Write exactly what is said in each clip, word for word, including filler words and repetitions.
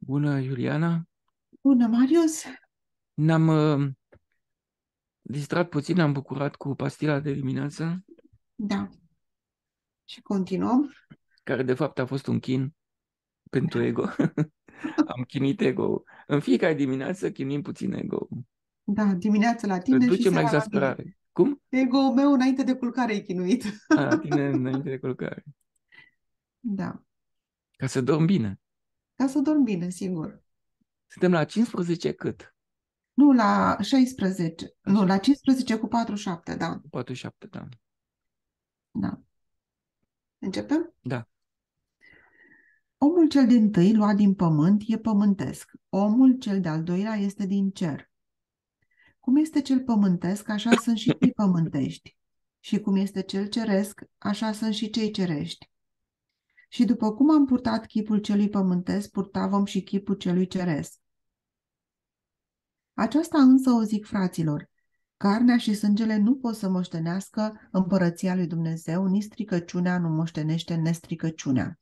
Bună, Iuliana. Bună, Marius. Ne-am uh, distrat puțin, ne-am bucurat cu pastila de dimineață, Da. Și continuăm. care de fapt a fost un chin pentru ego. Am chinuit ego. În fiecare dimineață chinuim puțin ego. Da, dimineața la Îl tine și ducem la seara la mine. exasperare. Cum? Ego-ul meu înainte de culcare e chinuit. A, la tine înainte de culcare. Da. Ca să dorm bine. Ca să dorm bine, sigur. Suntem la cincisprezece cât? Nu la șaisprezece. Nu, Așa, la cincisprezece cu patruzeci și șapte, da. patruzeci și șapte, da. Da. Începem? Da. Omul cel dintâi luat din pământ e pământesc. Omul cel de-al doilea este din cer. Cum este cel pământesc, așa sunt și cei pământești. Și cum este cel ceresc, așa sunt și cei cerești. Și după cum am purtat chipul celui pământesc, purtavam și chipul celui ceresc. Aceasta însă o zic fraților, carnea și sângele nu pot să moștenească împărăția lui Dumnezeu, nici stricăciunea nu moștenește nestricăciunea.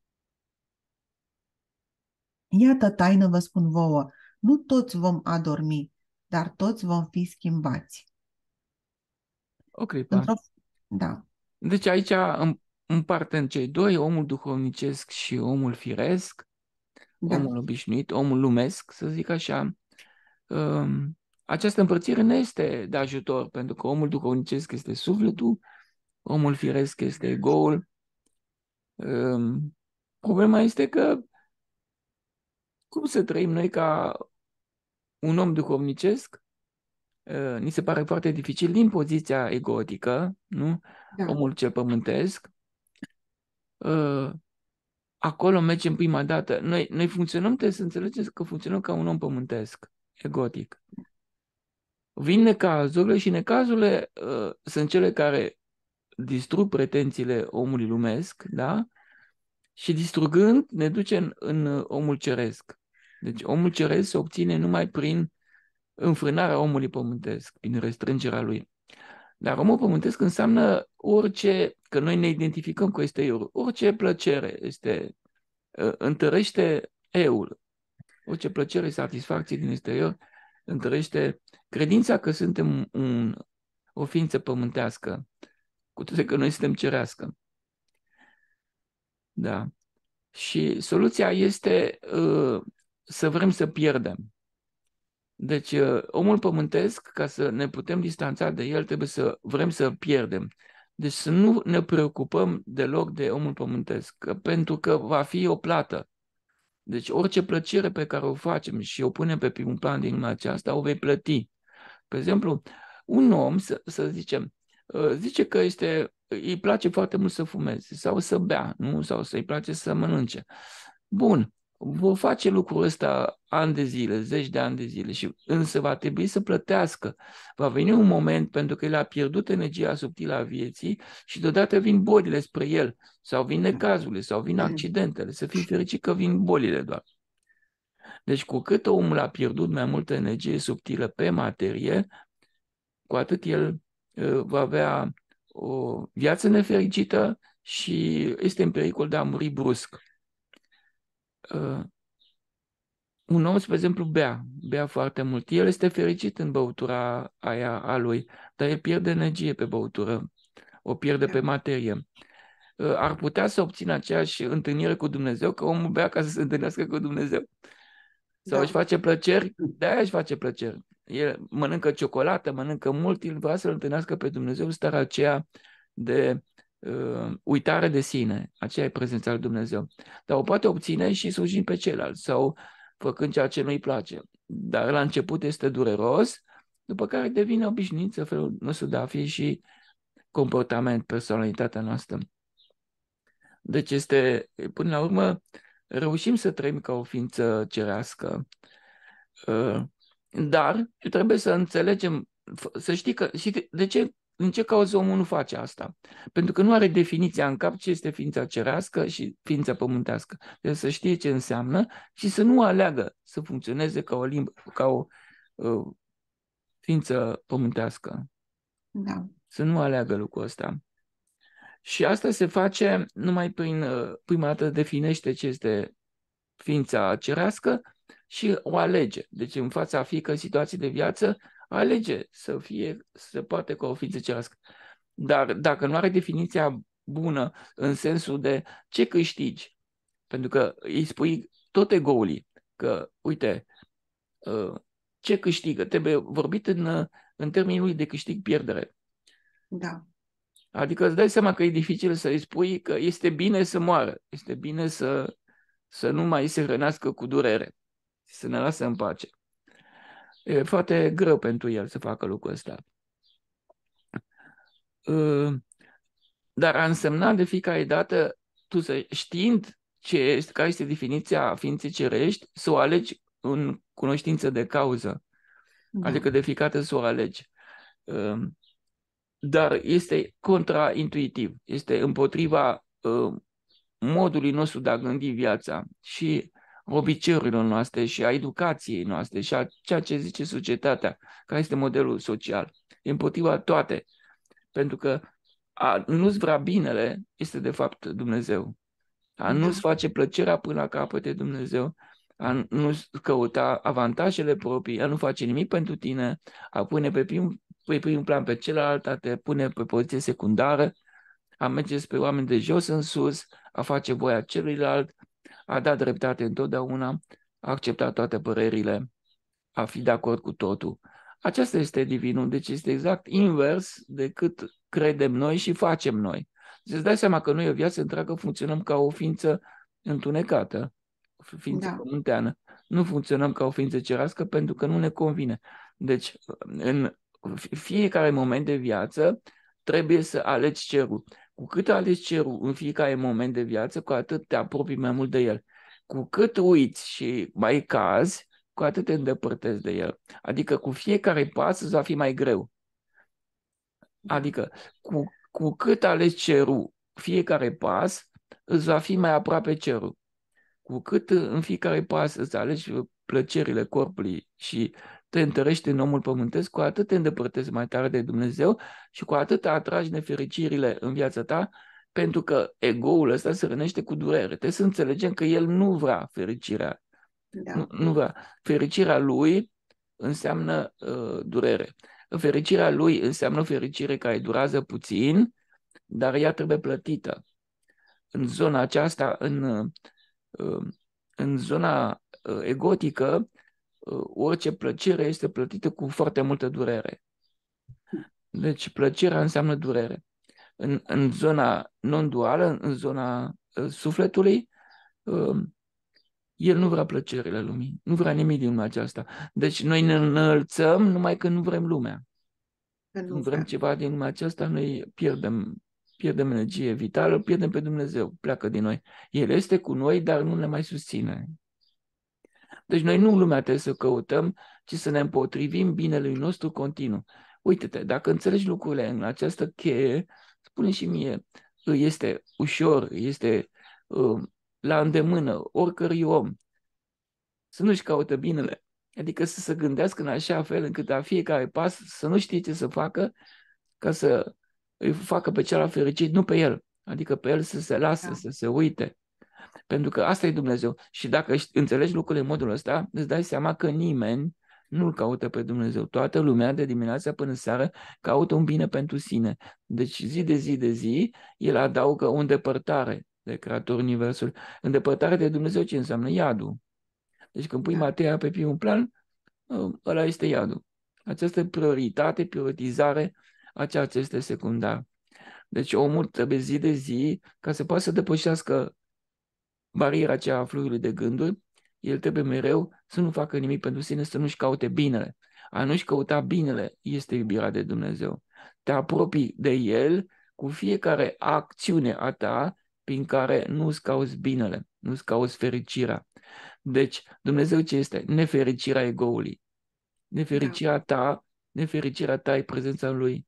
Iată taină vă spun vouă, nu toți vom adormi, dar toți vom fi schimbați. O clipă. Într-o... Da, Deci aici îm- împartem cei doi, omul duhovnicesc și omul firesc, da, omul obișnuit, omul lumesc, să zic așa. Um, această împărțire nu este de ajutor, pentru că omul duhovnicesc este sufletul, omul firesc este egoul. Um, problema este că cum să trăim noi ca un om duhovnicesc? Uh, ni se pare foarte dificil din poziția egotică, nu? da, Omul cel pământesc. Uh, acolo mergem prima dată. Noi, noi funcționăm, trebuie să înțelegeți că funcționăm ca un om pământesc, egotic. Vin necazurile și necazurile uh, sunt cele care distrug pretențiile omului lumesc, da? Și distrugând ne duce în, în omul ceresc. Deci omul ceresc se obține numai prin înfrânarea omului pământesc, prin restrângerea lui. Dar omul pământesc înseamnă orice, că noi ne identificăm cu exteriorul, orice plăcere este, întărește eul, orice plăcere, satisfacție din exterior, întărește credința că suntem un, o ființă pământească, cu toate că noi suntem cerească. Da. Și soluția este uh, să vrem să pierdem. Deci, uh, omul pământesc, ca să ne putem distanța de el, trebuie să vrem să pierdem. Deci să nu ne preocupăm deloc de omul pământesc, că, pentru că va fi o plată. Deci orice plăcere pe care o facem și o punem pe primul plan din lumea aceasta, o vei plăti. Pe exemplu, un om, să, să zicem, uh, zice că este, îi place foarte mult să fumeze sau să bea, nu? Sau să-i place să mănânce. Bun, vor face lucrul ăsta ani de zile, zeci de ani de zile, și însă va trebui să plătească. Va veni un moment pentru că el a pierdut energia subtilă a vieții și deodată vin bolile spre el, sau vin necazurile, sau vin accidentele. Să fii fericit că vin bolile doar. Deci cu cât omul a pierdut mai multă energie subtilă pe materie, cu atât el uh, va avea o viață nefericită și este în pericol de a muri brusc. Uh, un om, spre exemplu, bea, bea foarte mult. El este fericit în băutura aia a lui, dar el pierde energie pe băutură, o pierde pe da, materie. Uh, ar putea să obțină aceeași întâlnire cu Dumnezeu, că omul bea ca să se întâlnească cu Dumnezeu. Sau își da, face plăceri, de-aia își face plăceri. El mănâncă ciocolată, mănâncă mult, el vrea să-L întâlnească pe Dumnezeu, starea aceea de uh, uitare de sine, aceea e prezența lui Dumnezeu. Dar o poate obține și slujind pe ceilalți sau făcând ceea ce nu-i place. Dar la început este dureros, după care devine obișnuință felul nostru de a fi și comportament, personalitatea noastră. Deci este, până la urmă, reușim să trăim ca o ființă cerească. Dar trebuie să înțelegem, să știi că, și de ce, în ce cauză omul nu face asta? Pentru că nu are definiția în cap ce este ființa cerească și ființa pământească. Trebuie să știe ce înseamnă și să nu aleagă să funcționeze ca o limbă, ca o uh, ființă pământească. da, Să nu aleagă lucrul ăsta. Și asta se face numai prin, uh, prima dată definește ce este ființa cerească și o alege. Deci în fața fiecărei situații de viață alege să fie, să se poate ca o ființă cerească. Dar dacă nu are definiția bună în sensul de ce câștigi, pentru că îi spui tot egoului că, uite, ce câștigă, trebuie vorbit în, în termenul de câștig-pierdere. Da. Adică îți dai seama că e dificil să-i spui că este bine să moară, este bine să, să nu mai se hrănească cu durere, să ne lasă în pace. E foarte greu pentru el să facă lucrul ăsta. Dar a însemnat de fiecare dată, tu să știind ce este, care este definiția ființei cerești, să o alegi în cunoștință de cauză. Da. Adică de fiecare dată să o alegi. Dar este contraintuitiv, este împotriva modului nostru de a gândi viața și obiceiurilor noastre și a educației noastre și a ceea ce zice societatea, care este modelul social. E împotriva toate. Pentru că a nu-ți vrea binele este de fapt Dumnezeu. A nu-ți face plăcerea până la capăt e Dumnezeu. A nu-ți căuta avantajele proprii, a nu face nimic pentru tine, a pune pe prim, pe prim plan pe celălalt, a te pune pe poziție secundară, a merge spre oameni de jos în sus, a face voia celuilalt, a dat dreptate întotdeauna, a acceptat toate părerile, a fi de acord cu totul. Aceasta este divinul, deci este exact invers decât credem noi și facem noi. Deci îți dai seama că noi o viață întreagă funcționăm ca o ființă întunecată, o ființă Da. pământeană. Nu funcționăm ca o ființă cerească pentru că nu ne convine. Deci în fiecare moment de viață trebuie să alegi cerul. Cu cât alegi cerul în fiecare moment de viață, cu atât te apropii mai mult de el. Cu cât uiți și mai cazi, cu atât te îndepărtezi de el. Adică cu fiecare pas îți va fi mai greu. Adică cu, cu cât alegi cerul fiecare pas, îți va fi mai aproape cerul. Cu cât în fiecare pas îți alegi plăcerile corpului și te întărești în omul pământesc, cu atât te îndepărtezi mai tare de Dumnezeu și cu atât atragi nefericirile în viața ta, pentru că ego-ul ăsta se rănește cu durere. Trebuie să înțelegem că el nu vrea fericirea. Da. Nu, nu vrea. Fericirea lui înseamnă uh, durere. Fericirea lui înseamnă fericire care durează puțin, dar ea trebuie plătită. În zona aceasta, în, uh, în zona uh, egotică, uh, orice plăcere este plătită cu foarte multă durere. Deci plăcerea înseamnă durere. În, în zona non-duală, în zona uh, sufletului, uh, el nu vrea plăcerile lumii, nu vrea nimic din lumea aceasta. Deci noi ne înălțăm numai când nu vrem lumea. Când vrem vrem. ceva din lumea aceasta, noi pierdem, pierdem energie vitală, pierdem pe Dumnezeu, pleacă din noi. El este cu noi, dar nu ne mai susține. Deci noi nu lumea trebuie să căutăm, ci să ne împotrivim binelui nostru continuu. Uite-te, dacă înțelegi lucrurile în această cheie, spune și mie, este ușor, este uh, la îndemână oricărui om să nu-și caută binele. Adică să se gândească în așa fel încât la fiecare pas să nu știe ce să facă ca să îi facă pe celălalt fericit, nu pe el. Adică pe el să se lasă, da. Să se uite. Pentru că asta e Dumnezeu. Și dacă înțelegi lucrurile în modul ăsta, îți dai seama că nimeni nu-L caută pe Dumnezeu. Toată lumea, de dimineața până seară, caută un bine pentru sine. Deci zi de zi de zi, el adaugă o îndepărtare de Creatorul Universului. Îndepărtare de Dumnezeu ce înseamnă? Iadul. Deci când pui da. materia pe primul plan, ăla este iadul. Această prioritate, prioritizare a ceea ce este secundar. Deci omul trebuie zi de zi, ca să poată să depășească bariera aceea a fluidului de gânduri, el trebuie mereu să nu facă nimic pentru sine, să nu-și caute binele. A nu-și căuta binele este iubirea de Dumnezeu. Te apropii de El cu fiecare acțiune a ta prin care nu-ți cauți binele, nu-ți cauți fericirea. Deci, Dumnezeu ce este? Nefericirea egoului. Nefericirea ta, nefericirea ta e prezența Lui.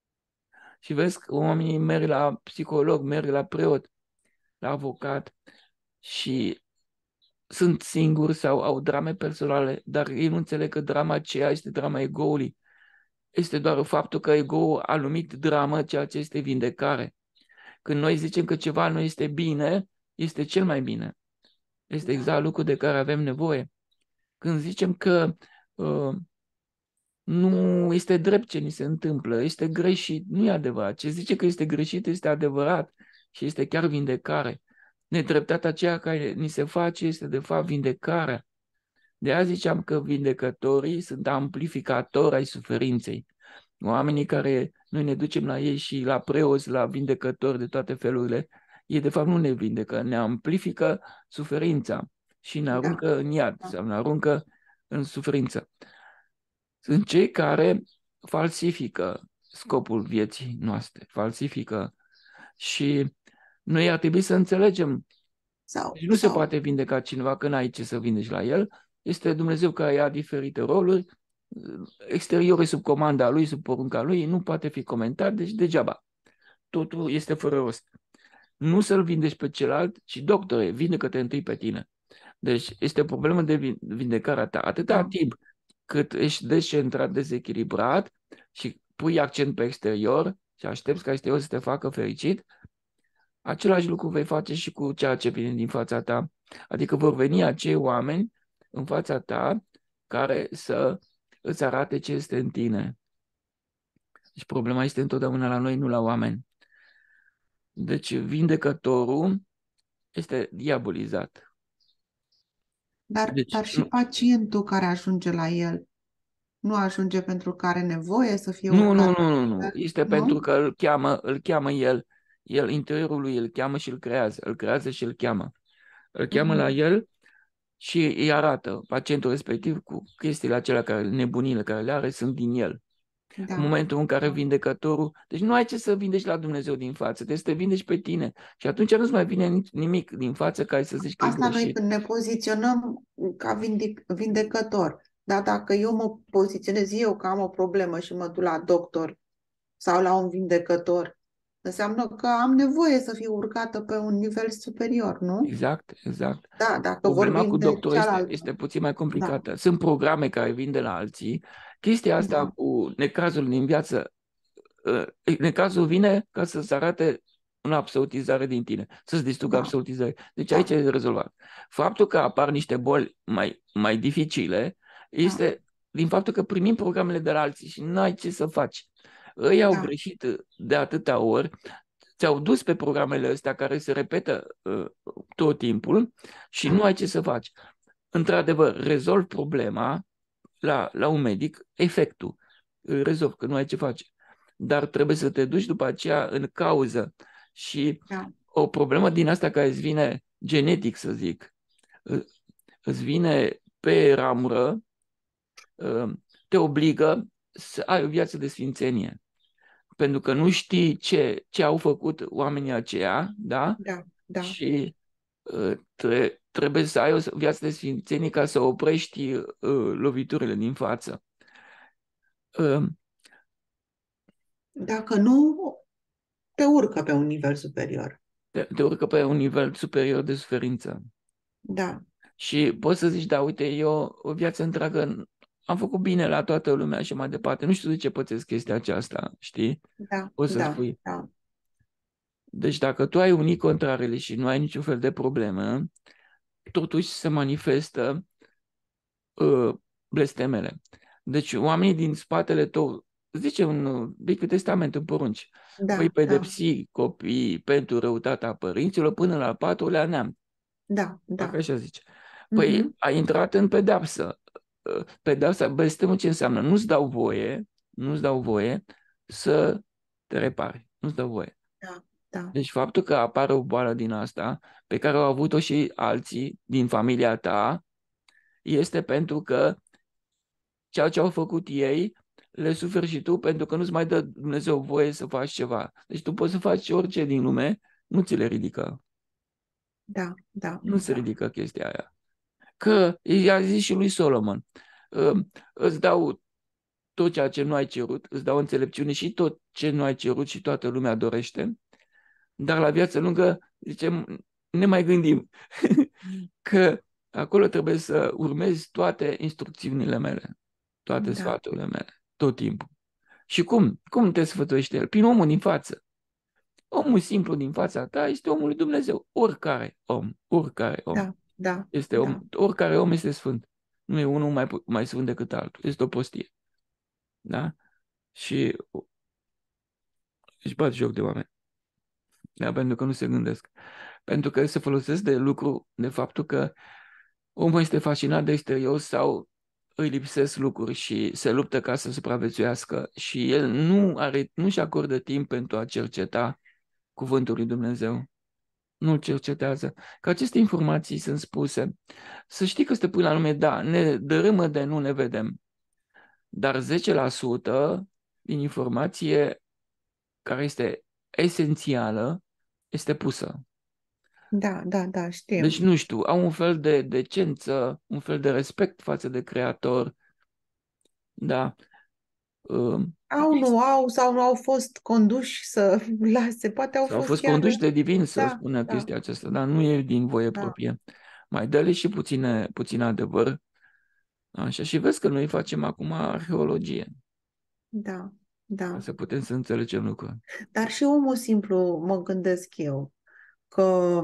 Și vezi că oamenii merg la psiholog, merg la preot, la avocat și sunt singuri sau au drame personale, dar ei nu înțeleg că drama aceea este drama egoului. Este doar faptul că ego-ul a numit dramă ceea ce este vindecare. Când noi zicem că ceva nu este bine, este cel mai bine. Este exact lucru de care avem nevoie. Când zicem că uh, nu este drept ce ni se întâmplă, este greșit, nu e adevărat. Ce zice că este greșit este adevărat și este chiar vindecare. Nedreptatea aceea care ni se face este de fapt vindecarea. De aia ziceam că vindecătorii sunt amplificatori ai suferinței. Oamenii care noi ne ducem la ei și la preoți, la vindecători de toate felurile, ei de fapt nu ne vindecă, ne amplifică suferința și ne aruncă da. în iad sau ne aruncă în suferință. Sunt cei care falsifică scopul vieții noastre, falsifică și noi ar trebui să înțelegem. Sau, deci nu sau... se poate vindeca cineva când ai ce să vindeci la el. Este Dumnezeu care ia diferite roluri, exteriorul sub comanda lui, sub porunca lui, nu poate fi comentat, deci degeaba. Totul este fără rost. Nu să-l vindeci pe celălalt, ci doctore, vindecă-te întâi pe tine. Deci este o problemă de vindecarea ta. Atâta da. timp cât ești descentrat, dezechilibrat și pui accent pe exterior și aștepți ca exterior să te facă fericit, același lucru vei face și cu ceea ce vine din fața ta. Adică vor veni acei oameni în fața ta care să îți arate ce este în tine. Deci problema este întotdeauna la noi, nu la oameni. Deci vindecătorul este diabolizat. Dar, Deci, dar și nu, pacientul care ajunge la el nu ajunge pentru că are nevoie să fie nu, urcat? nu, nu, nu. Este nu? pentru că îl cheamă, îl cheamă el, el, interiorul lui îl cheamă și îl creează, îl creează și îl cheamă. Îl cheamă mm-hmm. la el și îi arată pacientul respectiv cu chestiile acelea, care, nebunile care le are, sunt din el. Da. În momentul în care vindecătorul... Deci nu ai ce să vindeci la Dumnezeu din față, trebuie să te vindeci pe tine. Și atunci nu-ți mai vine nimic din față ca să zici că asta e greșit. noi când ne poziționăm ca vindec vindecător. Dar dacă eu mă poziționez eu că am o problemă și mă duc la doctor sau la un vindecător, înseamnă că am nevoie să fiu urcată pe un nivel superior, nu? Exact, exact. Da, dacă Problema vorbim cu de doctorul este, cealaltă. este puțin mai complicată. Da. Sunt programe care vin de la alții. Chestia asta da. cu necazul din viață, necazul vine ca să-ți arate una absolutizare din tine, să-ți distrugă da. absolutizare. Deci da. aici e rezolvat. Faptul că apar niște boli mai, mai dificile este da. din faptul că primim programele de la alții și n-ai ce să faci. Ei au da. greșit de atâtea ori, ți-au dus pe programele astea care se repetă uh, tot timpul și da. nu ai ce să faci. Într-adevăr, rezolvi problema la, la un medic, efectul. Îl rezolvi, că nu ai ce face. Dar trebuie să te duci după aceea în cauză. Și da. o problemă din asta care îți vine genetic, să zic, îți vine pe ramură, te obligă să ai o viață de sfințenie. Pentru că nu știi ce, ce au făcut oamenii aceia, da? Da, da. Și tre trebuie să ai o viață de sfințenie ca să oprești uh, loviturile din față. Uh, Dacă nu, te urcă pe un nivel superior. Te, te urcă pe un nivel superior de suferință. Da. Și poți să zici, da, uite, eu o viață întreagă am făcut bine la toată lumea și mai departe. Nu știu de ce pățesc chestia aceasta, știi? Da, Poți să da, spui. da. Deci dacă tu ai unii contrarele și nu ai niciun fel de problemă, totuși se manifestă uh, blestemele. Deci oamenii din spatele tău, zice în Vechiul Testament, în porunci, da, voi pedepsi da. copiii pentru răutatea părinților până la al patrulea neam. Da, da. Dacă așa zice. Păi uh-huh. ai intrat în pedeapsă. Pedeapsa, blestemul ce înseamnă? Nu-ți dau voie, nu-ți dau voie să te repari. Nu-ți dau voie. Da, da. Deci faptul că apare o boală din asta, pe care au avut-o și alții din familia ta, este pentru că ceea ce au făcut ei, le suferi și tu pentru că nu-ți mai dă Dumnezeu voie să faci ceva. Deci tu poți să faci orice din lume, nu ți le ridică. Da, da. Nu se da. ridică chestia aia. Că i-a zis și lui Solomon, îți dau tot ceea ce nu ai cerut, îți dau înțelepciune și tot ce nu ai cerut și toată lumea dorește, dar la viață lungă, zicem, ne mai gândim că acolo trebuie să urmezi toate instrucțiunile mele, toate da. sfaturile mele, tot timpul. Și cum? Cum te sfătuiește el? Prin omul din față. Omul simplu din fața ta este omul lui Dumnezeu. Oricare om, oricare om. Da, Da, Este om, da, oricare om este sfânt. Nu e unul mai, pu- mai sfânt decât altul. Este o prostie. Da? Și își bat joc de oameni. Da? Pentru că nu se gândesc. Pentru că se folosesc de lucru, de faptul că omul este fascinat de exterior sau îi lipsesc lucruri și se luptă ca să supraviețuiască și el nu are, nu-și acordă timp pentru a cerceta cuvântul lui Dumnezeu. Nu cercetează. Că aceste informații sunt spuse. Să știi că stăpâna la lume, da, ne dărâmă de nu ne vedem. Dar zece la sută din informație care este esențială este pusă. da, da, da, Deci, știm. nu știu, au un fel de decență, un fel de respect față de Creator, da. Um, Au, nu au, sau nu au fost conduși să lase, poate au Sau au fost fost chiar, conduși de divin să da, spună da, chestia aceasta, dar nu e din voie da, proprie. Mai dă-le și puține, puțin adevăr. Așa, și vezi că noi facem acum arheologie, da, ca da. să putem să înțelegem lucruri. Dar și omul simplu, mă gândesc eu, că,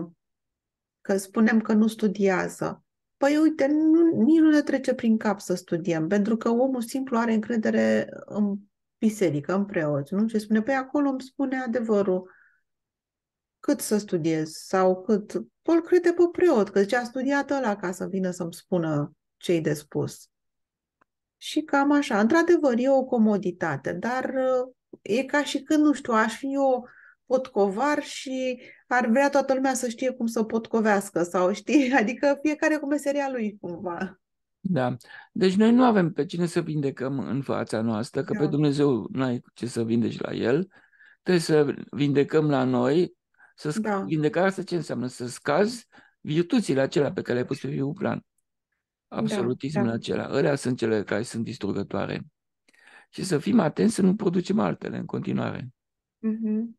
că spunem că nu studiază. Păi uite, nu, nici nu ne trece prin cap să studiem, pentru că omul simplu are încredere în biserică, în preoți, nu? Ce spune? Păi acolo îmi spune adevărul. Cât să studiez sau cât... Îl crede pe preot, că zice, a studiat ăla ca să vină să-mi spună ce-i de spus. Și cam așa. Într-adevăr, e o comoditate, dar uh, e ca și când, nu știu, aș fi eu potcovar și ar vrea toată lumea să știe cum să potcovească sau știi, adică fiecare cu meseria lui cumva. Da. Deci noi nu avem pe cine să vindecăm în fața noastră, că pe Da, Dumnezeu nu ai ce să vindeci la El. Trebuie să vindecăm la noi. Să sc- da, Vindecarea asta ce înseamnă? Să scazi virtuțile acelea pe care le-ai pus pe primul plan. da, Absolutismul da. acela. Alea sunt cele care sunt distrugătoare. Și să fim atenți să nu producem altele în continuare. Mhm.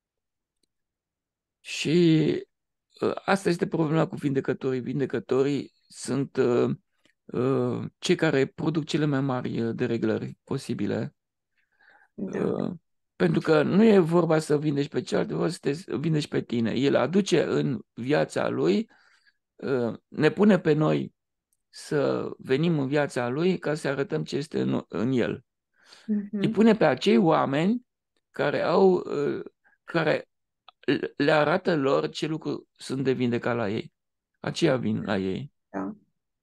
Și uh, asta este problema cu vindecătorii. Vindecătorii sunt uh, uh, cei care produc cele mai mari uh, dereglări posibile. Da. Uh, pentru că nu e vorba să vindești pe cealaltă, vorba să te vindești pe tine. El aduce în viața lui, uh, ne pune pe noi să venim în viața lui ca să arătăm ce este în, în el. Îi Mhm. pune pe acei oameni care au, uh, care le arată lor ce lucruri sunt de vindecat la ei. Aceia vin la ei. Da,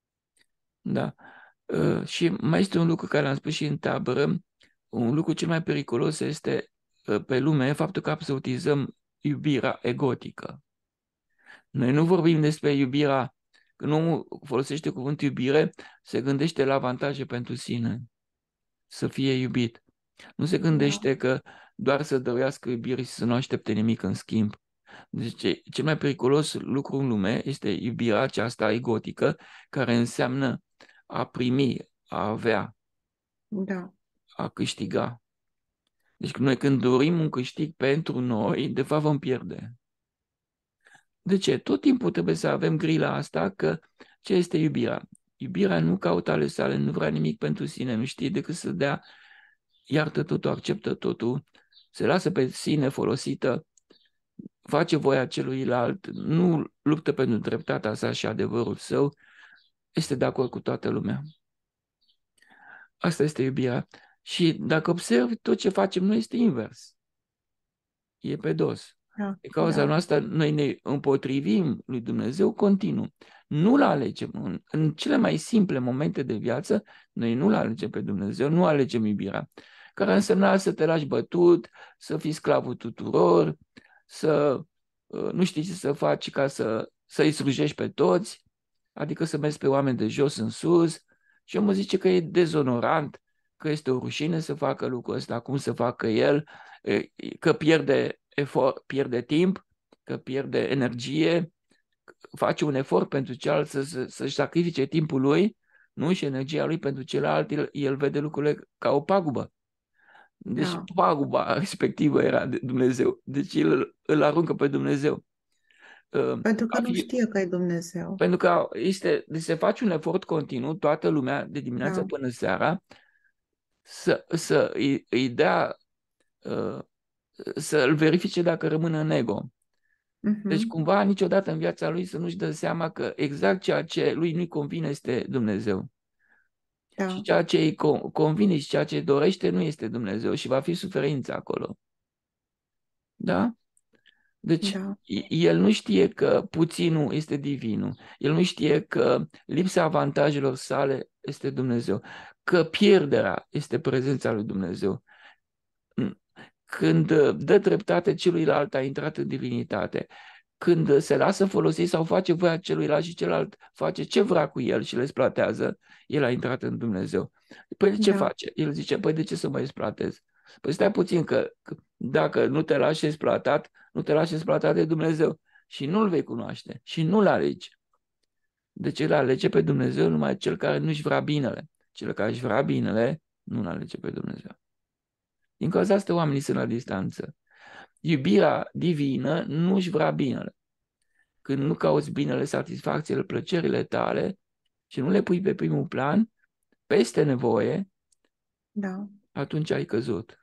Da. Uh, și mai este un lucru care l-am spus și în tabără. Un lucru cel mai periculos este uh, pe lume faptul că absolutizăm iubirea egotică. Noi nu vorbim despre iubirea, când omul folosește cuvântul iubire, se gândește la avantaje pentru sine, să fie iubit. Nu se da, gândește că doar să dăruiască iubire și să nu aștepte nimic în schimb. Deci, cel mai periculos lucru în lume este iubirea aceasta egotică, care înseamnă a primi, a avea, da, a câștiga. Deci noi când dorim un câștig pentru noi, de fapt vom pierde. De ce? Tot timpul trebuie să avem grila asta că ce este iubirea? Iubirea nu caută ale sale, nu vrea nimic pentru sine, nu știe decât să dea, iartă totul, acceptă totul, se lasă pe sine folosită, face voia celuilalt, nu luptă pentru dreptatea sa și adevărul său, este de acord cu toată lumea. Asta este iubirea. Și dacă observi, tot ce facem noi este invers. E pe dos. da, Din cauza da. noastră, noi ne împotrivim lui Dumnezeu continuu. Nu-L alegem. În, în cele mai simple momente de viață, noi nu-L alegem pe Dumnezeu, nu alegem iubirea. Care însemna să te lași bătut, să fii sclavul tuturor, să uh, nu știi ce să faci ca să, să-i slujești pe toți, adică să mergi pe oameni de jos în sus. Și omul zice că e dezonorant, că este o rușine să facă lucrul ăsta, cum să facă el, că pierde efort, pierde timp, că pierde energie, face un efort pentru celălalt să, să, să-și sacrifice timpul lui, nu, și energia lui pentru celălalt, el, el vede lucrurile ca o pagubă. Deci Da. paguba respectivă era de Dumnezeu. Deci el îl aruncă pe Dumnezeu. Uh, Pentru că A nu fi, știe că e Dumnezeu. pentru că este, deci se face un efort continuu, toată lumea, de dimineața Da, până seara, să, să îi, îi dea, uh, să-l verifice dacă rămâne în ego. Deci Mhm. cumva niciodată în viața lui să nu-și dă seama că exact ceea ce lui nu-i convine este Dumnezeu. Și Da. ceea ce îi convine și ceea ce dorește nu este Dumnezeu și va fi suferință acolo. Da? Deci Da. el nu știe că puținul este divinul. El nu știe că lipsa avantajelor sale este Dumnezeu. Că pierderea este prezența lui Dumnezeu. Când dă dreptate celuilalt, a intrat în divinitate. Când se lasă folosit sau face voia celuilalt și celălalt face ce vrea cu el și le exploatează, el a intrat în Dumnezeu. Păi de ce Da. face? El zice, păi de ce să mă exploatez? Păi stai puțin că, că dacă nu te lași exploatat, nu te lași exploatat de Dumnezeu și nu-L vei cunoaște și nu-L alegi. Deci el alege pe Dumnezeu numai cel care nu-și vrea binele. Cel care își vrea binele, nu-L alege pe Dumnezeu. Din cauza asta oamenii sunt la distanță. Iubirea divină nu își vrea binele. Când nu cauți binele, satisfacțiile, plăcerile tale și nu le pui pe primul plan, peste nevoie, Da. atunci ai căzut.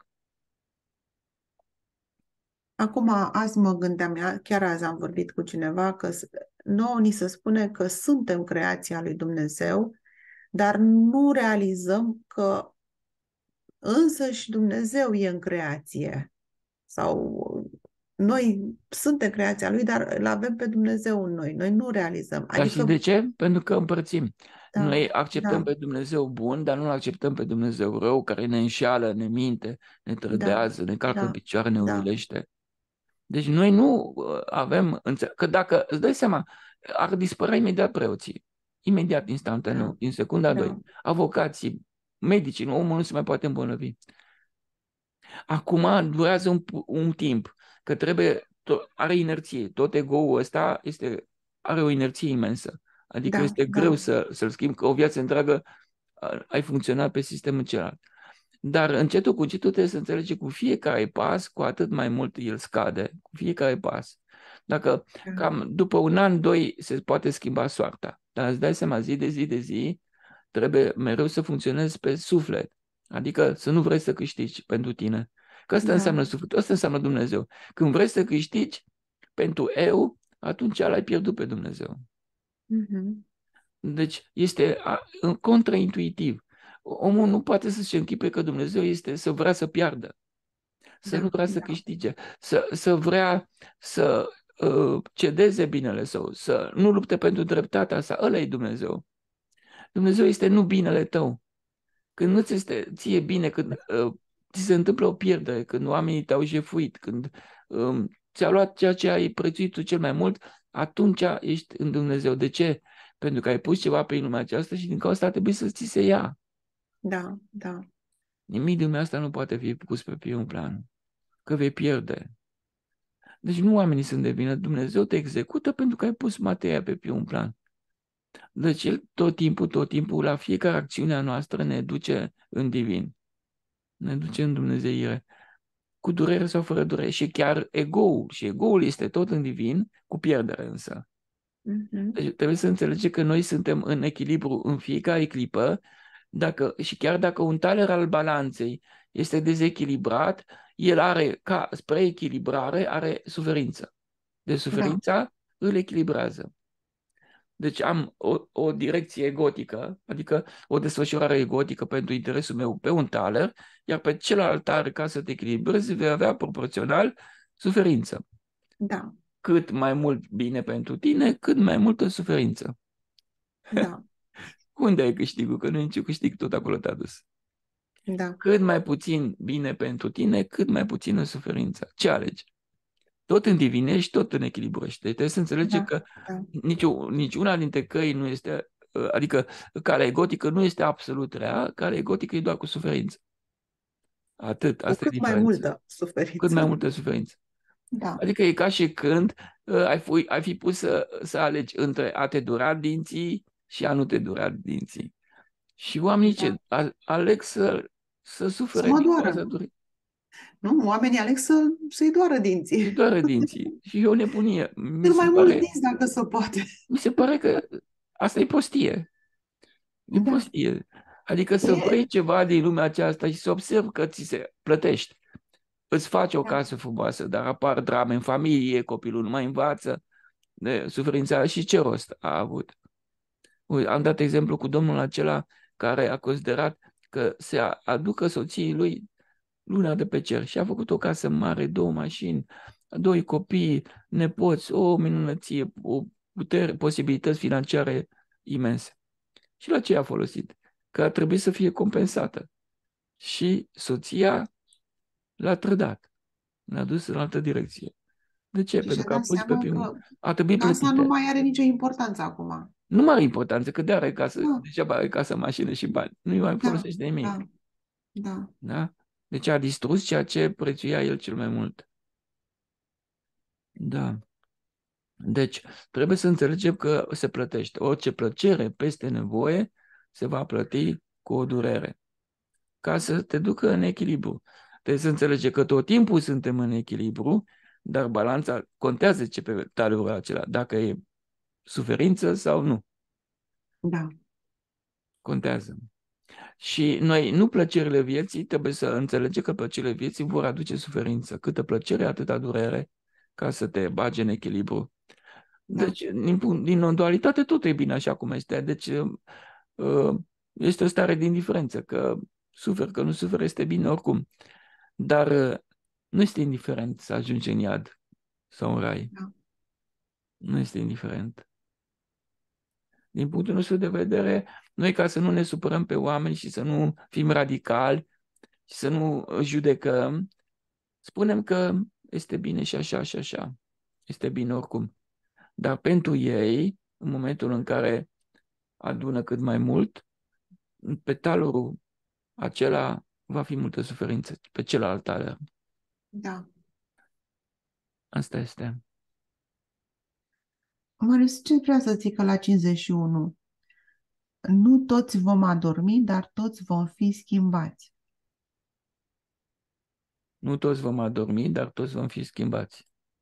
Acum, azi mă gândeam, chiar azi am vorbit cu cineva că nouă ni se spune că suntem creația lui Dumnezeu, dar nu realizăm că însăși Dumnezeu e în creație. Sau noi suntem creația lui, dar îl avem pe Dumnezeu în noi. Noi nu realizăm. Dar știți Adică, de ce? Pentru că împărțim. da, Noi acceptăm da, pe Dumnezeu bun, dar nu acceptăm pe Dumnezeu rău, care ne înșeală, ne minte, ne da, trădează, ne calcă în da, picioare, ne da, umilește. Deci noi nu uh, avem, că dacă îți dai seama, ar dispărea imediat preoții, imediat, instantaneu, da, din secunda da, doi, avocații, medicii, omul nu se mai poate îmbolnăvi. Acum durează un, un timp, că trebuie, to- are inerție, tot ego-ul ăsta este, are o inerție imensă, adică da, este greu da, să, să-l schimbi, că o viață întreagă uh, ai funcționat pe sistemul celălalt. Dar încetul cu încetul trebuie să înțelegi cu fiecare pas, cu atât mai mult el scade, cu fiecare pas. Dacă da, cam după un an, doi, se poate schimba soarta. Dar îți dai seama, zi de zi de zi, trebuie mereu să funcționezi pe suflet. Adică să nu vrei să câștigi pentru tine. Că asta da, înseamnă suflet, asta înseamnă Dumnezeu. Când vrei să câștigi pentru eu, atunci l-ai pierdut pe Dumnezeu. mhm, Deci este contraintuitiv. Omul nu poate să-și închipe că Dumnezeu este să vrea să piardă, să nu da, vrea să da, câștige, să, să vrea să uh, cedeze binele său, să nu lupte pentru dreptatea sa. Ăla e Dumnezeu. Dumnezeu este nu binele tău. Când nu ți este ție bine, când uh, ți se întâmplă o pierdere, când oamenii te-au jefuit, când um, ți-au luat ceea ce ai prețuit tu cel mai mult, atunci ești în Dumnezeu. De ce? Pentru că ai pus ceva pe lumea aceasta și din cauza asta trebuie să ți se ia. da, da, Nimic din lumea asta nu poate fi pus pe primul plan, că vei pierde. Deci nu oamenii sunt de vină, Dumnezeu te execută pentru că ai pus materia pe primul plan. Deci El tot timpul, tot timpul, la fiecare acțiune a noastră ne duce în divin, ne duce în dumnezeire, cu durere sau fără durere. Și chiar ego-ul, și ego-ul este tot în divin, cu pierdere însă. mhm, Deci trebuie să înțelege că noi suntem în echilibru în fiecare clipă, dacă, și chiar dacă un taler al balanței este dezechilibrat, el are, ca spre echilibrare, are suferință. Deci da, suferința îl echilibrează. Deci am o, o direcție egotică, adică o desfășurare egotică pentru interesul meu pe un taler, iar pe celălalt taler, ca să te echilibrezi, vei avea proporțional suferință. da, Cât mai mult bine pentru tine, cât mai multă suferință. da, Unde ai câștigul? Că nu e nici câștig, tot acolo te-a dus. da. Cât mai puțin bine pentru tine, cât mai puțină suferință. Ce alegi? Tot în divinești, tot în echilibrești. Deci trebuie să înțelege Da, că da. nici, nici una dintre căi nu este, adică calea egotică nu este absolut rea, calea egotică e doar cu suferință. Atât, Cu asta e cât mai diferența. multă Cât mai suferință. multă suferință. Da. Adică e ca și când uh, ai, fi, ai fi pus să, să alegi între a te dura dinții și a nu te dura dinții. Și oamenii Da. ce? A, aleg să, să Să sufere mă din doară. cauza durerii. Nu? Oamenii aleg să, să-i doară dinții. Îi doare dinții. Și e o nebunie. Mi Cât se mai mulți pare, dinți dacă se poate. mi se pare că asta e prostie. E Da. prostie. Adică să E, vrei ceva din lumea aceasta și să observi că ți se plătești. îți faci o Da. casă frumoasă, dar apar drame în familie, copilul nu mai învață, de suferința și ce rost a avut? Uite, am dat exemplu cu domnul acela care a considerat că se aducă soției lui luna de pe cer și a făcut o casă mare, două mașini, doi copii, nepoți, o minunăție, o putere, posibilități financiare imense. Și la ce a folosit? Că a trebuit să fie compensată. Și soția l-a trădat, l-a dus în altă direcție. De ce? Și Pentru și-a că a dat pus pe seama primul. că A trebuit casa nu plătite. mai are nicio importanță acum. Nu mai are importanță, că de are casă, Da, degeaba are casă, mașină și bani. Nu-i mai da, folosește de nimic. da, da, Da? Deci a distrus ceea ce prețuia el cel mai mult. Da. Deci trebuie să înțelegem că se plătește. Orice plăcere peste nevoie se va plăti cu o durere. Ca să te ducă în echilibru. Trebuie să înțelegi că tot timpul suntem în echilibru, dar balanța contează ce pe talerul acela, dacă e suferință sau nu. da, Contează. Și noi, nu plăcerile vieții, trebuie să înțelegem că plăcerile vieții vor aduce suferință. Câtă plăcere, atâta durere, ca să te bagi în echilibru. da, Deci, din, punct- din dualitate, tot e bine așa cum este. Deci, uh, este o stare de indiferență, că suferi, că nu suferi, este bine oricum. Dar uh, nu este indiferent să ajungi în iad sau în rai. da, Nu este indiferent. Din punctul nostru de vedere, noi, ca să nu ne supărăm pe oameni și să nu fim radicali și să nu judecăm, spunem că este bine și așa și așa. Este bine oricum. Dar pentru ei, în momentul în care adună cât mai mult, pe talurul acela va fi multă suferință, pe celălalt taler. da. Asta este. Marius, ce vrea să zică la cincizeci și unu? Nu toți vom adormi, dar toți vom fi schimbați. Nu toți vom adormi, dar toți vom fi schimbați.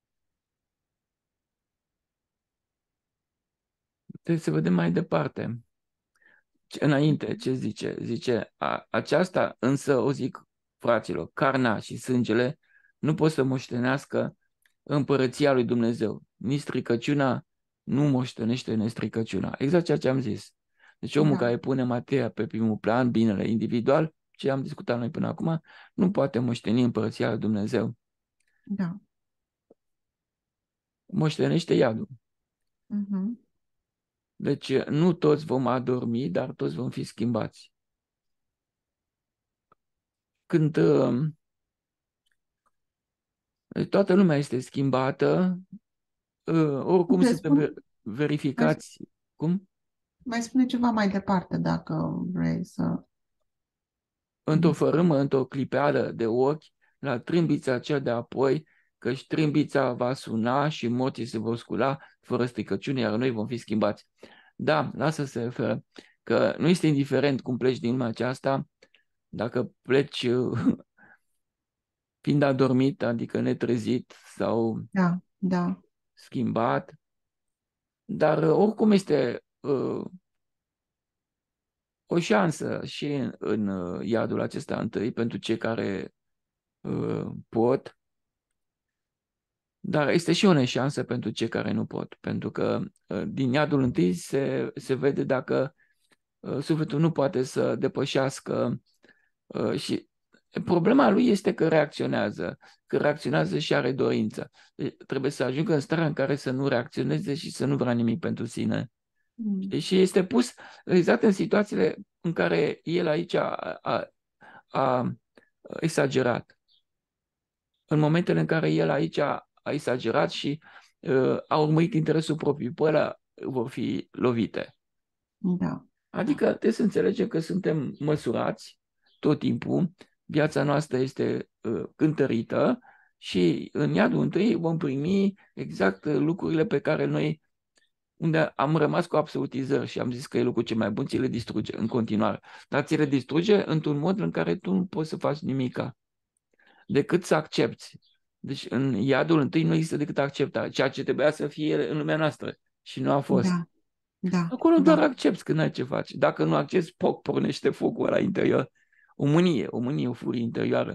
Trebuie să vedem mai departe. Înainte, ce zice? Zice, a, aceasta însă, o zic fraților, carnea și sângele nu pot să moștenească împărăția lui Dumnezeu. Nici stricăciunea nu moștenește nestricăciunea. Exact ceea ce am zis. Deci omul Da, care pune materia pe primul plan, binele individual, ce am discutat noi până acum, nu poate moșteni împărăția lui Dumnezeu. da. Moștenește iadul. Mhm. Deci nu toți vom adormi, dar toți vom fi schimbați. Când uh, toată lumea este schimbată, uh, oricum Uite, suntem spun, ver- mai, verificați. Cum? mai spune ceva mai departe dacă vrei să... Într-o fărâmă, într-o clipeală de ochi, la trâmbița cea de apoi, căci trâmbița va suna și morții se vor scula fără stricăciune, iar noi vom fi schimbați. Da, lasă să se referă că nu este indiferent cum pleci din lumea aceasta, dacă pleci uh, fiind adormit, adică netrezit sau Da, da, schimbat, dar uh, oricum este uh, o șansă și în, în uh, iadul acesta întâi pentru cei care uh, pot, dar este și o neșansă pentru cei care nu pot, pentru că uh, din iadul întâi se, se vede dacă uh, sufletul nu poate să depășească uh, și problema lui este că reacționează, că reacționează și are dorință. Deci, trebuie să ajungă în starea în care să nu reacționeze și să nu vrea nimic pentru sine. mm, Și este pus exact în situațiile în care el aici a, a, a exagerat. În momentele în care el aici a, a exagerat și uh, a urmărit interesul propriu, pe ăla vor fi lovite. da, Adică trebuie să înțelegem că suntem măsurați tot timpul, viața noastră este uh, cântărită și în iadul întâi vom primi exact lucrurile pe care noi, unde am rămas cu absolutizări și am zis că e lucrul cel mai bun, ți le distruge în continuare. Dar ți le distruge într-un mod în care tu nu poți să faci nimica, decât să accepti. Deci în iadul întâi nu există decât acceptare, ceea ce trebuia să fie în lumea noastră și nu a fost. da, da, Acolo doar da, accepti când ai ce faci. Dacă nu accepti, poc, pornește focul ăla interior. O mânie, o mânie, o furie interioară.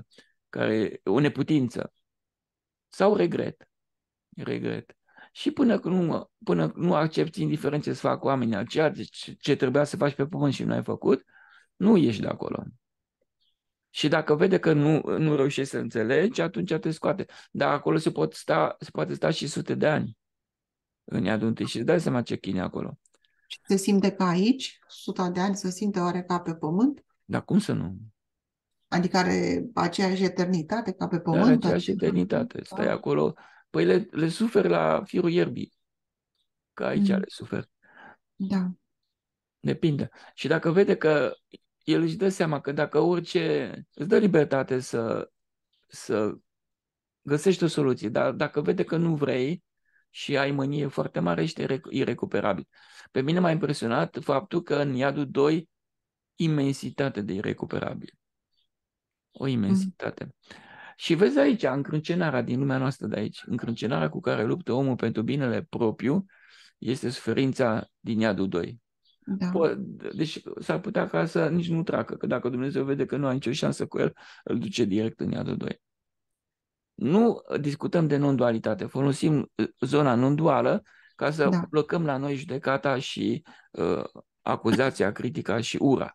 care o neputință sau regret. Regret. Și până nu, până nu accepti indiferent ce să fac oamenii aceia, ce, ce trebuia să faci pe pământ și nu ai făcut, nu ieși de acolo. Și dacă vede că nu, nu reușești să înțelegi, atunci te scoate. Dar acolo se, pot sta, se poate sta și sute de ani în iadul întâi și îți dai seama ce chine acolo. Și se simte ca aici, suta de ani, se simte oare ca pe pământ? Dar cum să nu? Adică are aceeași eternitate ca pe Dar are pământ? aceeași eternitate. Stai acolo, păi le, le suferi la firul ierbii. Că aici Mm. le suferi. Da. Depinde. Și dacă vede că el își dă seama că dacă orice îți dă libertate să, să găsești o soluție, dar dacă vede că nu vrei și ai mânie foarte mare, ești irecuperabil. Pe mine m-a impresionat faptul că în iadul doi, imensitate de irecuperabil. O imensitate. Mm. Și vezi aici, încrâncenarea din lumea noastră de aici, încrâncenarea cu care luptă omul pentru binele propriu, este suferința din iadul doi. Da. Deci s-ar putea ca să nici nu treacă, că dacă Dumnezeu vede că nu ai nicio șansă cu el, îl duce direct în iadul doi. Nu discutăm de non-dualitate, folosim zona non-duală ca să Da. blocăm la noi judecata și uh, acuzația, critica și ura.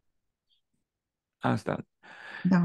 Asta. Da.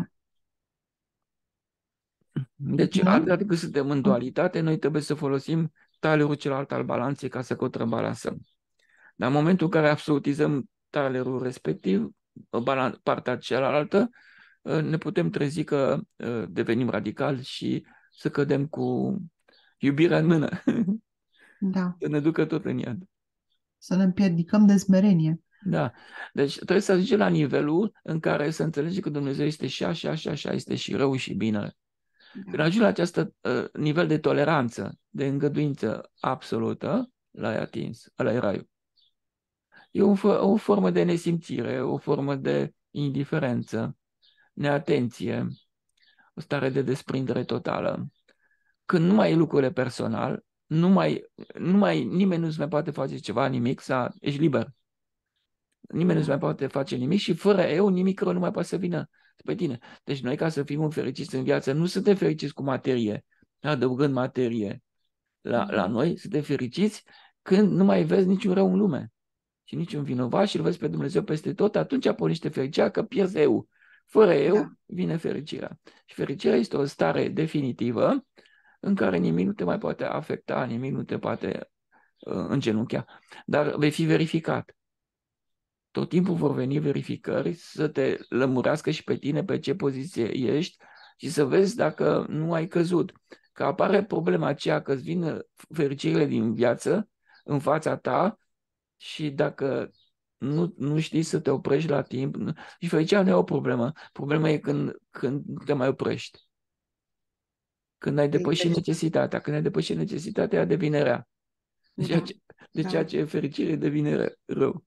Deci, Noi? atât cât suntem în dualitate, noi trebuie să folosim talerul celălalt al balanței ca să contrabalansăm. Dar în momentul în care absolutizăm talerul respectiv, partea cealaltă, ne putem trezi că devenim radicali și să cădem cu iubirea în mână. Da. Să ne ducă tot în iad. Să ne împiedicăm de smerenie. Da. Deci trebuie să ajungem la nivelul în care să înțelegi că Dumnezeu este și așa, și așa, este și rău și bine. Da. Când ajungi la acest uh, nivel de toleranță, de îngăduință absolută, l-ai atins, ăla e raiul. E o, o formă de nesimțire, o formă de indiferență, neatenție, o stare de desprindere totală. Când nu mai e lucrurile personal, nu mai, nu mai, nimeni nu-ți mai poate face ceva, nimic, să ești liber. Nimeni nu-ți mai poate face nimic și fără eu nimic rău nu mai poate să vină pe tine. Deci noi, ca să fim fericiți în viață, nu suntem fericiți cu materie, adăugând materie la, la noi, suntem fericiți când nu mai vezi niciun rău în lume și niciun vinovat și îl vezi pe Dumnezeu peste tot, atunci pornește fericirea, că pierzi eu. Fără eu da. Vine fericirea. Și fericirea este o stare definitivă în care nimic nu te mai poate afecta, nimic nu te poate uh, îngenunchea. Dar vei fi verificat. Tot timpul vor veni verificări să te lămurească și pe tine pe ce poziție ești și să vezi dacă nu ai căzut. Că apare problema aceea că îți vin fericirile din viață în fața ta și dacă nu, nu știi să te oprești la timp, nu, și fericirea nu e o problemă. Problema e când, când nu te mai oprești. Când ai depășit necesitatea. Când ai depășit necesitatea, ea devine rea. De ceea ce, de ceea ce fericire devine rău.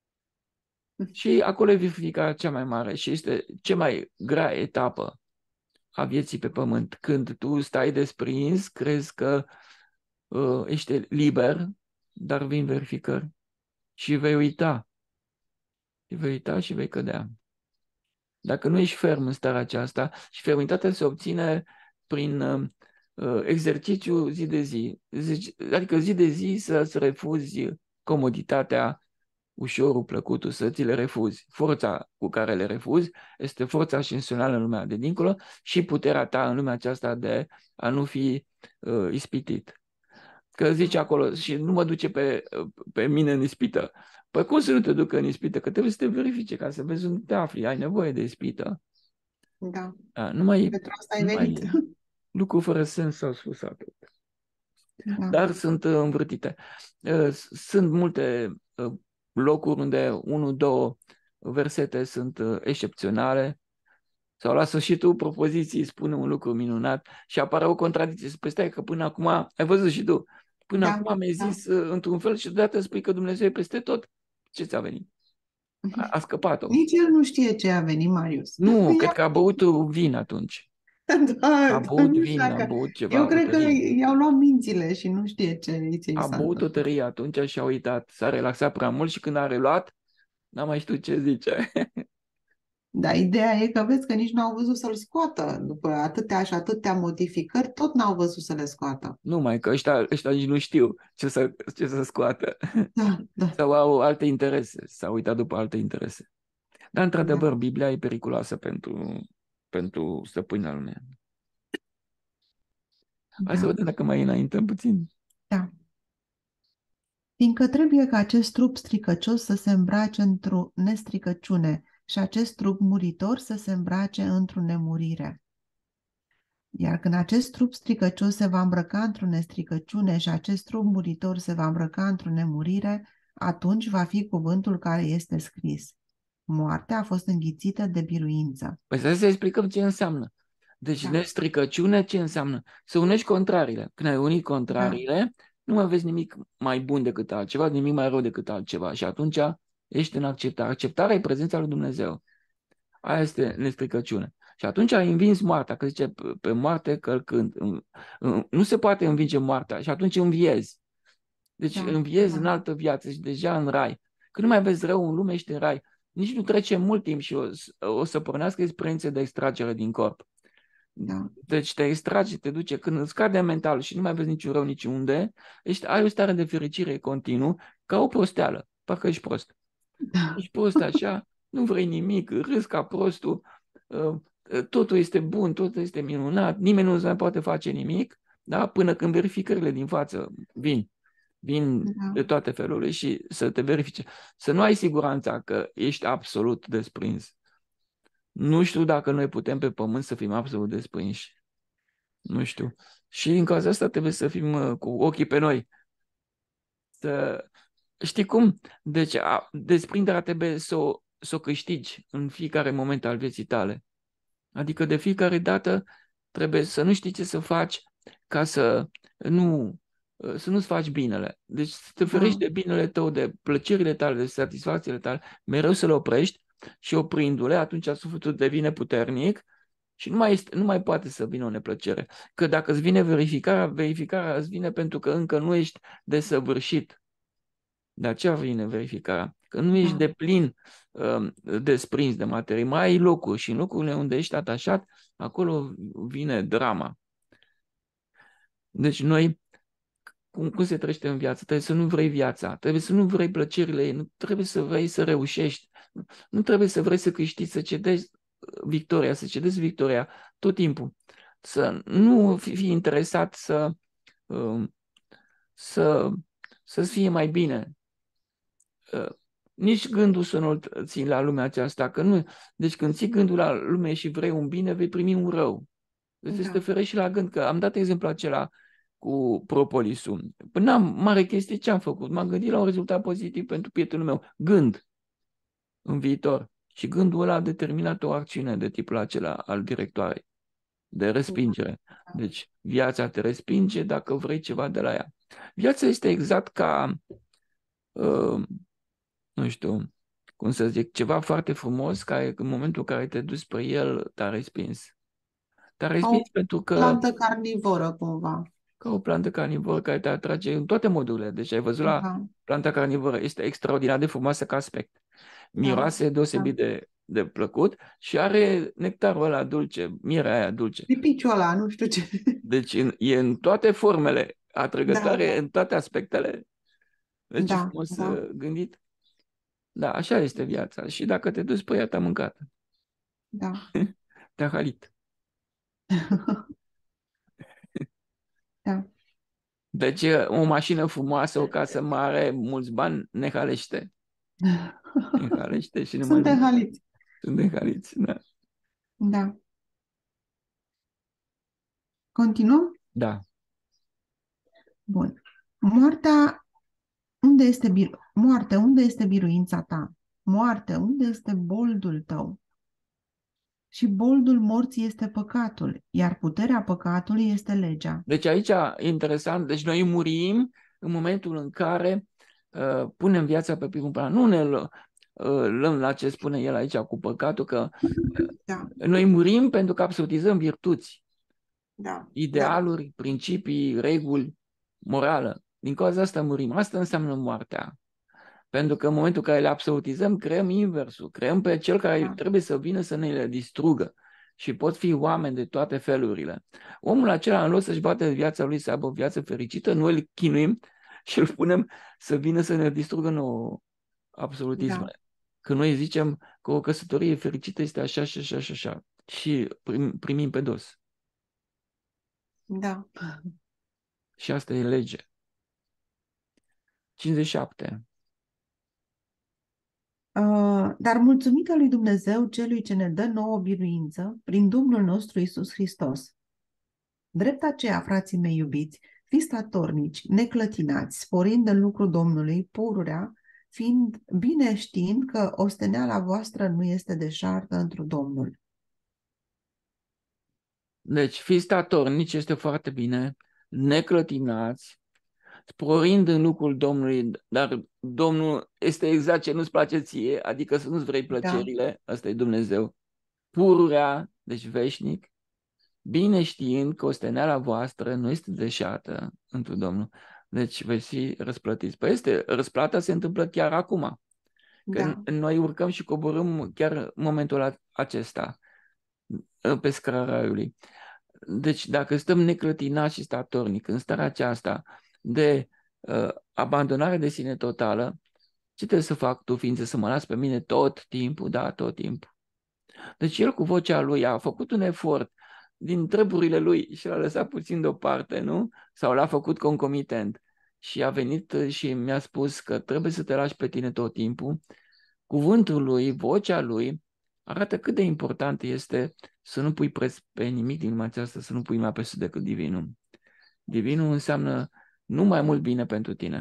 Și acolo e verificarea cea mai mare și este cea mai grea etapă a vieții pe pământ. Când tu stai desprins, crezi că uh, ești liber, dar vin verificări și vei uita. Și vei uita și vei cădea. Dacă nu ești ferm în starea aceasta, și fermitatea se obține prin uh, exercițiu zi de zi. Adică zi de zi să, să refuzi comoditatea, ușorul, plăcutul, să ți le refuzi. Forța cu care le refuzi este forța ascensională în lumea de dincolo și puterea ta în lumea aceasta de a nu fi uh, ispitit. Că zice acolo, și nu mă duce pe, pe mine în ispită. Păi cum să nu te ducă în ispită? Că trebuie să te verifice ca să vezi unde te afli. Ai nevoie de ispită. Da. A, numai, Pentru asta ai venit. numai lucruri fără sens s-au spus atât. Da. Dar sunt uh, învârtite. Uh, sunt multe uh, locuri unde unu, două versete sunt uh, excepționale sau la sfârșitul propoziției spune un lucru minunat și apare o contradicție. Spui, stai că până acum, ai văzut și tu, până da, acum mi-ai da. zis uh, într-un fel și deodată spui că Dumnezeu e peste tot. Ce ți-a venit? A, a scăpat-o. Nici el nu știe ce a venit, Marius. Nu, cred că a băut vin atunci. Da, a băut nu vin, știu a băut ceva. Eu cred că i-au luat mințile și nu știe ce i A băut o tărie atunci și a uitat. S-a relaxat prea mult și când a reluat, n-a mai știut ce zice. Da, ideea e că vezi că nici n-au văzut să-l scoată. După atâtea și atâtea modificări, tot n-au văzut să le scoată. Numai că ăștia, ăștia nici nu știu ce să, ce să scoată. Da, da, Sau au alte interese, s-au uitat după alte interese. Dar, da, într-adevăr, Biblia e periculoasă pentru, pentru stăpâna lumea. Hai să da, vedem dacă mai înaintăm puțin. da. Fiindcă trebuie ca acest trup stricăcios să se îmbrace într-o nestricăciune și acest trup muritor să se îmbrace într-o nemurire. Iar când acest trup stricăcios se va îmbrăca într-o nestricăciune și acest trup muritor se va îmbrăca într-o nemurire, atunci va fi cuvântul care este scris. Moartea a fost înghițită de biruință. Păi să explicăm ce înseamnă. Deci, Da, nestricăciune ce înseamnă? Să unești contrariile. Când ai unit da, contrariile, nu mai vezi nimic mai bun decât altceva, nimic mai rău decât altceva. Și atunci ești în acceptare. Acceptarea e prezența lui Dumnezeu. Aia este nestricăciune. Și atunci ai învins moartea, că zice pe moarte călcând. Nu se poate învinge moartea și atunci înviezi. Deci da, înviezi în da, altă viață și deja în rai. Când nu mai vezi rău în lume, ești în rai. Nici nu trece mult timp și o, o să pornească experiențe de extragere din corp. da, Deci te extrage, te duce, când îți scade mental și nu mai vezi niciun rău niciunde, ești, ai o stare de fericire continuu, ca o prosteală, parcă ești prost. da, Ești prost așa, nu vrei nimic, râzi ca prostul, totul este bun, totul este minunat, nimeni nu mai poate face nimic, da? Până când verificările din față vin, vin da, de toate felurile și să te verifice. Să nu ai siguranța că ești absolut desprins. Nu știu dacă noi putem pe pământ să fim absolut desprinși. Nu știu. Și în cazul asta trebuie să fim uh, cu ochii pe noi. Să... Știi cum? Deci a, desprinderea trebuie să o, să o câștigi în fiecare moment al vieții tale. Adică de fiecare dată trebuie să nu știi ce să faci ca să nu să nu-ți faci binele. Deci să te ferești da, de binele tău, de plăcerile tale, de satisfacțiile tale, mereu să le oprești și oprindu-le, atunci sufletul devine puternic și nu mai, este, nu mai poate să vină o neplăcere. Că dacă îți vine verificarea, verificarea îți vine pentru că încă nu ești desăvârșit. De aceea vine verificarea. Că nu ești da, de plin uh, desprins de materie. Mai ai locuri și în locurile unde ești atașat, acolo vine drama. Deci noi, cum, cum se trăiește în viață? Trebuie să nu vrei viața, trebuie să nu vrei plăcerile ei, nu trebuie să vrei să reușești, nu trebuie să vrei să câștigi, să cedezi victoria, să cedezi victoria tot timpul. Să nu fii interesat să, uh, să, să-ți fie mai bine. Uh, nici gândul să nu-l ții la lumea aceasta, că nu. Deci când ții gândul la lume și vrei un bine, vei primi un rău. Deci să te da, ferești și la gând, că am dat exemplu acela cu propolisul. Până am mare chestie, ce am făcut? M-am gândit la un rezultat pozitiv pentru prietenul meu. Gând în viitor. Și gândul ăla a determinat o acțiune de tipul acela al directoarei, de respingere. Deci viața te respinge dacă vrei ceva de la ea. Viața este exact ca uh, nu știu, cum să zic, ceva foarte frumos care în momentul în care te duci spre el te-a respins. Te-a ca o respins pentru că plantă carnivoră cumva. ca o plantă carnivoră care te atrage în toate modurile. Deci ai văzut la Da, planta carnivoră, este extraordinar de frumoasă ca aspect. da, Miroase da. deosebit de, de plăcut și are nectarul ăla dulce, mirea aia dulce. Pipiciul ăla, nu știu ce. Deci în, e în toate formele, Da, atrăgătoare da, în toate aspectele. Deci ce da, frumos da, uh, gândit. Da, așa este viața. Și dacă te duci pe ea, te-a mâncat. da. Te-a halit. Da. Deci o mașină frumoasă, o casă mare, mulți bani, ne halește. Ne halește și ne Suntem mănâncă. haliți. Suntem haliți, da. Da. Continuăm? Da. Bun. Moartea, unde este bir... Moarte, unde este biruința ta? Moarte, unde este boldul tău? Și boldul morții este păcatul, iar puterea păcatului este legea. Deci aici, interesant, deci noi murim în momentul în care uh, punem viața pe primul plan. Nu ne uh, luăm la ce spune el aici cu păcatul, că Da, uh, noi murim pentru că absolutizăm virtuți, da, da, idealuri, principii, reguli, morală. Din cauza asta murim. Asta înseamnă moartea. Pentru că în momentul în care le absolutizăm, creăm inversul, creăm pe cel care Da. trebuie să vină să ne le distrugă. Și pot fi oameni de toate felurile. Omul acela, în loc să-și bate viața lui să aibă o viață fericită, noi îl chinuim și îl punem să vină să ne distrugă nouă absolutismele. Da. Că noi zicem că o căsătorie fericită este așa și așa și așa. Și prim, primim pe dos. Da. Și asta e lege. cincizeci și șapte. Uh, dar mulțumită lui Dumnezeu, celui ce ne dă nouă biruință, prin Domnul nostru Isus Hristos. Drept aceea, frații mei iubiți, fiți statornici, neclătinați, sporind în lucru Domnului, pururea, fiind bine știind că osteneala voastră nu este deșartă întru Domnul. Deci, fiți statornici, este foarte bine, neclătinați, sporind în lucrul Domnului, dar Domnul este exact ce nu-ți place ție, adică să nu-ți vrei Da, plăcerile, ăsta e Dumnezeu, pururea, deci veșnic, bine știind că osteneala voastră nu este deșartă întru Domnul, deci veți fi răsplătiți. Păi este, răsplata se întâmplă chiar acum, că da, noi urcăm și coborâm chiar în momentul acesta pe scara raiului. Deci dacă stăm neclătinați și statornic în starea aceasta de uh, abandonare de sine totală, ce trebuie să fac tu, ființă, să mă las pe mine tot timpul? Da, tot timpul. Deci el cu vocea lui a făcut un efort din treburile lui și l-a lăsat puțin deoparte, nu? Sau l-a făcut concomitent. Și a venit și mi-a spus că trebuie să te lași pe tine tot timpul. Cuvântul lui, vocea lui, arată cât de important este să nu pui preț pe nimic din lumea aceasta, să nu pui mai presus decât divinul. Divinul înseamnă nu mai mult bine pentru tine.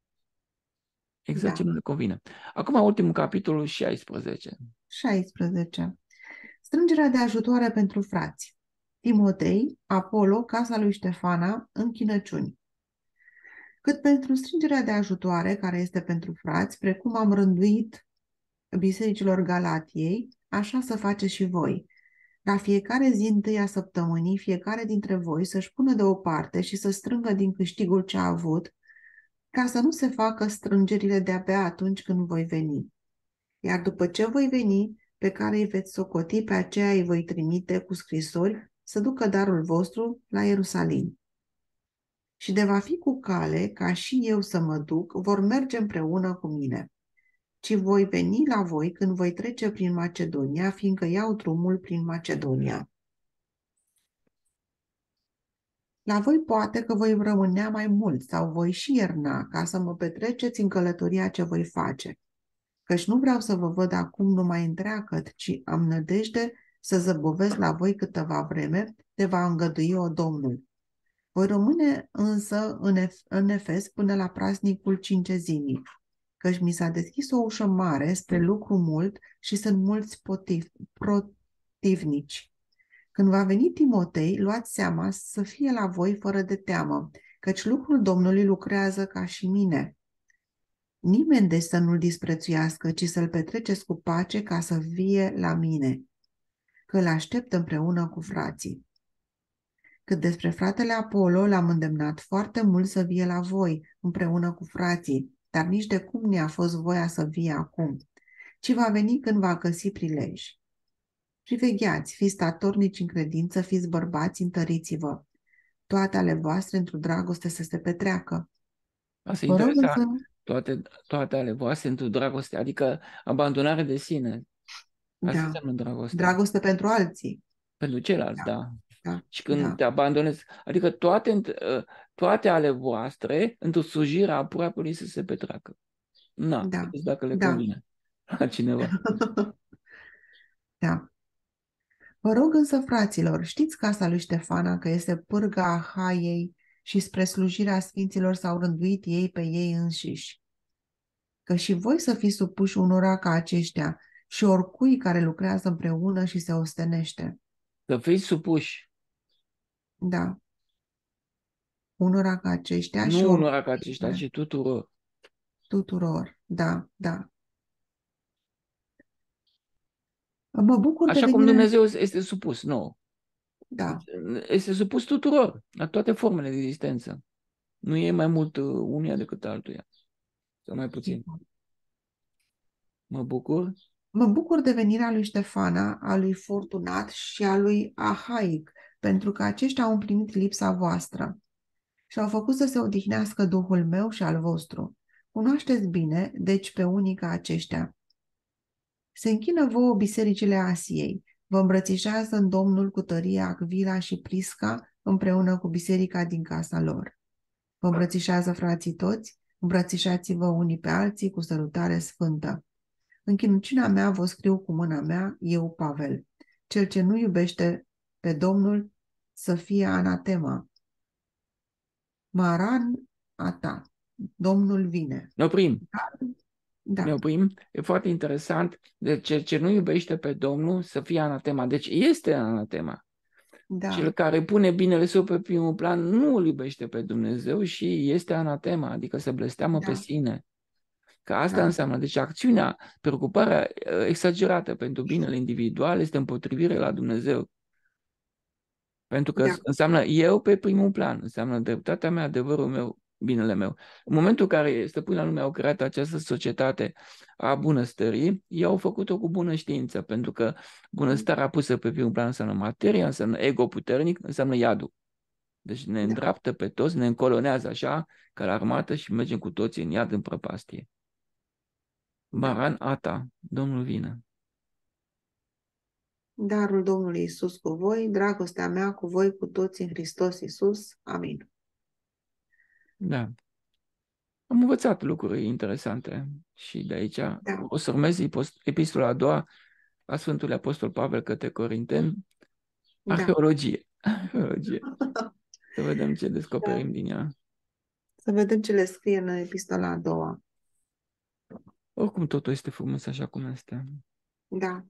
Exact da. ce nu ne convine. Acum ultimul capitolul șaisprezece. șaisprezece. Strângerea de ajutoare pentru frați. Timotei, Apollo, casa lui Ștefana, închinăciuni. Cât pentru strângerea de ajutoare, care este pentru frați, precum am rânduit bisericilor Galatiei, așa să faceți și voi. La fiecare zi întâi a săptămânii, fiecare dintre voi să-și pună deoparte și să strângă din câștigul ce a avut, ca să nu se facă strângerile de-abia atunci când voi veni. Iar după ce voi veni, pe care îi veți socoti, pe aceea îi voi trimite cu scrisori să ducă darul vostru la Ierusalim. Și de va fi cu cale, ca și eu să mă duc, vor merge împreună cu mine. Ci voi veni la voi când voi trece prin Macedonia, fiindcă iau drumul prin Macedonia. La voi poate că voi rămânea mai mult sau voi și ierna ca să mă petreceți în călătoria ce voi face. Căci nu vreau să vă văd acum numai întreagăt, ci am nădejde să zăbovesc la voi câteva vreme, te va îngădui-o Domnul. Voi rămâne însă în, Ef- în Efes până la praznicul Cincezimii, căci mi s-a deschis o ușă mare spre lucru mult și sunt mulți potiv, protivnici. Când va veni Timotei, luați seama să fie la voi fără de teamă, căci lucrul Domnului lucrează ca și mine. Nimeni de să nu-l disprețuiască, ci să-l petreceți cu pace ca să vie la mine, că îl aștept împreună cu frații. Cât despre fratele Apollo, l-am îndemnat foarte mult să vie la voi, împreună cu frații, dar nici de cum ne-a fost voia să vie acum, ci va veni când va găsi prilej. Privegheați, fiți statornici în credință, fiți bărbați, întăriți-vă. Toate ale voastre într-o dragoste să se petreacă. Asta e Vă rog interesant. însă, Toate, toate ale voastre într-o dragoste, adică abandonare de sine. Asta da, înseamnă dragoste. dragoste pentru alții. Pentru ceilalți, Da, da. da, Și când da, te abandonezi, adică toate, toate ale voastre, într-o slujire a aproapelui să se petreacă. Na, da, vedeți dacă le da, convine la cineva. da. Vă rog însă, fraților, știți casa lui Ștefana că este pârga Ahaiei și spre slujirea sfinților s-au rânduit ei pe ei înșiși. Că și voi să fiți supuși unora ca aceștia și oricui care lucrează împreună și se ostenește. Să fiți supuși, Da, unora ca aceștia și nu oricui unora ca aceștia, ci tuturor. tuturor. Da, da. Mă bucur de Așa cum venirea... Dumnezeu este supus nouă. Da, Este supus tuturor, la toate formele de existență. Nu e mai mult uh, unuia decât altuia, sau mai puțin. sigur. Mă bucur. Mă bucur de venirea lui Ștefana, a lui Fortunat și a lui Ahaic, pentru că aceștia au împlinit lipsa voastră și au făcut să se odihnească Duhul meu și al vostru. Cunoașteți bine, deci, pe unii ca aceștia. Se închină vouă bisericile Asiei, vă îmbrățișează în Domnul cu tărie Acvila și Prisca împreună cu biserica din casa lor. Vă îmbrățișează frații toți, îmbrățișați-vă unii pe alții cu sărutare sfântă. Închinuciunea mea vă scriu cu mâna mea, eu, Pavel. Cel ce nu iubește pe Domnul să fie anatema. Maran a ta. Domnul vine. Ne oprim. Ne Da, oprim. E foarte interesant. Deci cel ce nu iubește pe Domnul să fie anatema. Deci este anatema. Cel da, care pune binele său pe primul plan nu îl iubește pe Dumnezeu și este anatema, adică se blesteamă pe da, sine. Că asta da, înseamnă. Deci acțiunea, preocuparea uh, exagerată pentru binele individual este împotrivire la Dumnezeu. Pentru că da, înseamnă eu pe primul plan, înseamnă dreptatea mea, adevărul meu, binele meu. În momentul în care stăpânii lumii au creat această societate a bunăstării, ei au făcut-o cu bună știință, pentru că bunăstarea pusă pe primul plan înseamnă materia, înseamnă ego puternic, înseamnă iadul. Deci ne da, îndreaptă pe toți, ne încolonează așa, ca la armată și mergem cu toții în iad, în prăpastie. da. Maran Ata, Domnul vine. Darul Domnului Isus cu voi, dragostea mea cu voi cu toți în Hristos Isus. Amin. Da. Am învățat lucruri interesante și de aici Da, o să urmez epistola a doua a Sfântului Apostol Pavel către Corinteni, da. arheologie. Arheologie. Să vedem ce Da. descoperim din ea. Să vedem ce le scrie în epistola a doua. Oricum totul este frumos așa cum este. Da,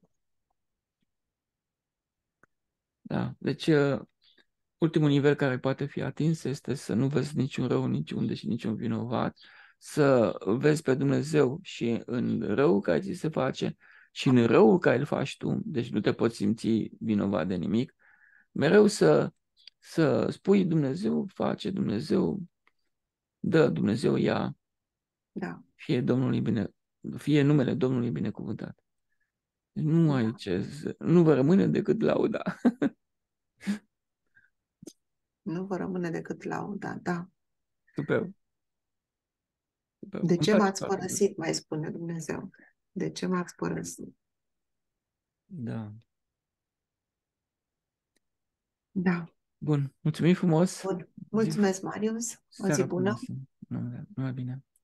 Da. Deci uh, ultimul nivel care poate fi atins este să nu vezi niciun rău niciunde și niciun vinovat, să vezi pe Dumnezeu și în răul care ți se face și în răul care îl faci tu, deci nu te poți simți vinovat de nimic, mereu să, să spui Dumnezeu face, Dumnezeu dă, Dumnezeu ia, da, fie Domnului bine, fie numele Domnului binecuvântat. Deci nu ai da. ce, să- nu vă rămâne decât lauda. Nu vă rămâne decât lauda. Da. Super, super. De Îmi ce place m-ați foarte mult. părăsit, mai spune Dumnezeu? De ce m-ați părăsit? Da. Da. Bun, mulțumim frumos. Bun. Zi, Mulțumesc, Marius. O zi seara bună. frumoasă. Numai, numai bine.